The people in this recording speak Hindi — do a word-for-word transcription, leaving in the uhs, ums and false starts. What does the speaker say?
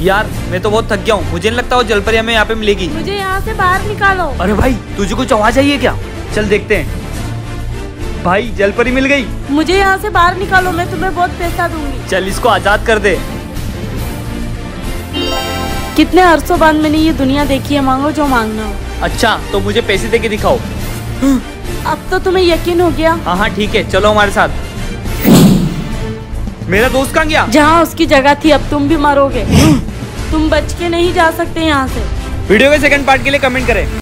यार मैं तो बहुत थक गया हूँ, मुझे नहीं लगता वो जलपरी हमें यहाँ पे मिलेगी। मुझे यहाँ से बाहर निकालो। अरे भाई तुझे कुछ आवाज आई है क्या? चल देखते हैं। भाई जलपरी मिल गई। मुझे यहाँ से बाहर निकालो, मैं तुम्हें बहुत पैसा दूंगी। चल इसको आजाद कर दे। कितने अरसों बाद मैंने ये दुनिया देखी है, मांगो जो मांगना हो। अच्छा तो मुझे पैसे दे के दिखाओ। अब तो तुम्हें यकीन हो गया। हाँ हाँ ठीक है, चलो हमारे साथ। मेरा दोस्त कहाँ गया? जहाँ उसकी जगह थी, अब तुम भी मरोगे। तुम बच के नहीं जा सकते यहाँ से। वीडियो के सेकंड पार्ट के लिए कमेंट करें।